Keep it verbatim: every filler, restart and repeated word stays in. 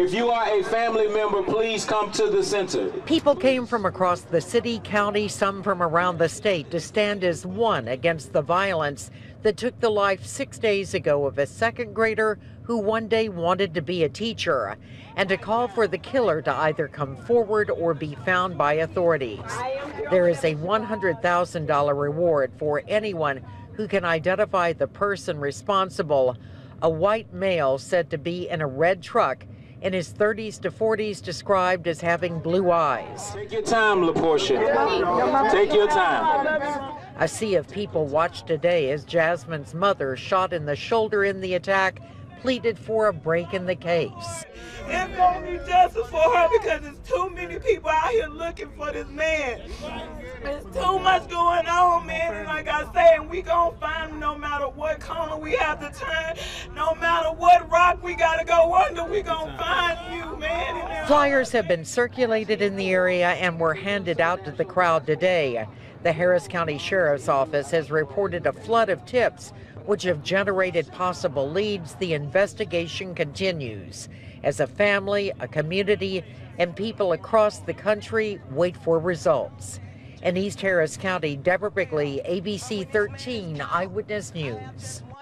If you are a family member, please come to the center. People came from across the city, county, some from around the state to stand as one against the violence that took the life six days ago of a second grader who one day wanted to be a teacher, and to call for the killer to either come forward or be found by authorities. There is a one hundred thousand dollar reward for anyone who can identify the person responsible, a white male said to be in a red truck, in his thirties to forties, described as having blue eyes. Take your time, LaPortia. Take your time. A sea of people watched today as Jazmine's mother, shot in the shoulder in the attack, pleaded for a break in the case. It's gonna be justice for her because there's too many people out here looking for this man. There's too much going on, man. And like I said, we gonna find him no matter what corner we have to turn, no matter what rock we gotta go under, we gonna find you, man. Flyers have been circulated in the area and were handed out to the crowd today. The Harris County Sheriff's Office has reported a flood of tips which have generated possible leads. The investigation continues as a family, a community, and people across the country wait for results. In East Harris County, Deborah Bigley, A B C thirteen Eyewitness News.